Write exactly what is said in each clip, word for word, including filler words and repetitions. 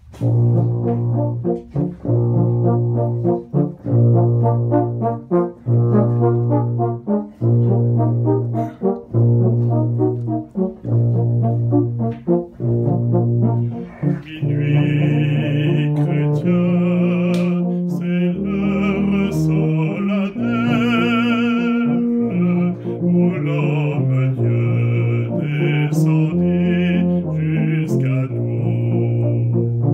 Minuit chrétien, c'est l'heure solennelle où l'homme Dieu descendit jusqu'à nous.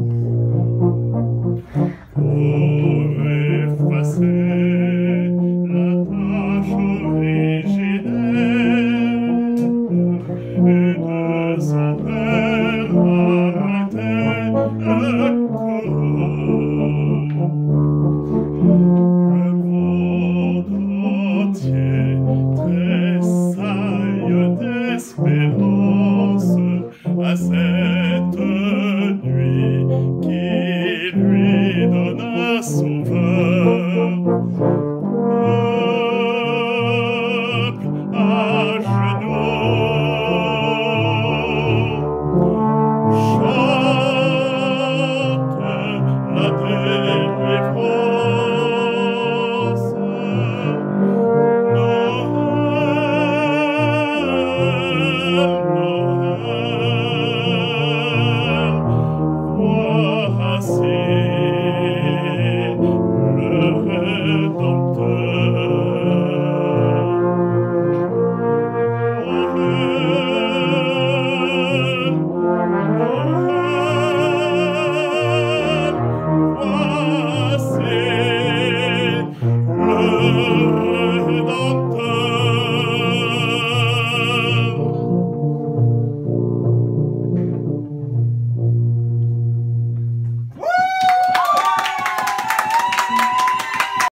Pour effacer la tâche originelle et de son père arrêter le